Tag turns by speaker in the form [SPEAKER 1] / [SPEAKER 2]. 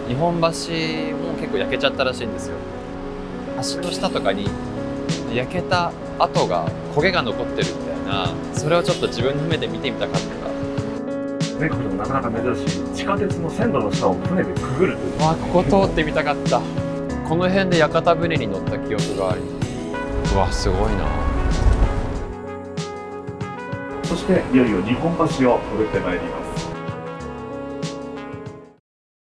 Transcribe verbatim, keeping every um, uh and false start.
[SPEAKER 1] 日本橋も結構焼けちゃったらしいんですよ。橋の下とかに焼けた跡が焦げが残ってるみたいな、それをちょっと自分の目で見てみたかった。
[SPEAKER 2] 全国でもなかなか珍しい地下鉄の線路の下を船でくぐるという。
[SPEAKER 1] わあ、ここ通ってみたかった。この辺で屋形船に乗った記憶がある。うわ、すごいな。
[SPEAKER 2] そしていよいよ日本橋をくぐってまいります。